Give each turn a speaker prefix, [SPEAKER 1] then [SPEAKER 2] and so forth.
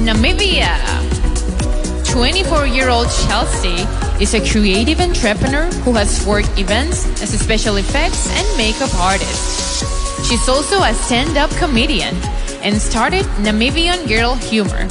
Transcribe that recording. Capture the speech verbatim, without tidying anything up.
[SPEAKER 1] Namibia. twenty-four-year-old Chelsea is a creative entrepreneur who has worked events as a special effects and makeup artist. She's also a stand-up comedian and started Namibian Girl Humor.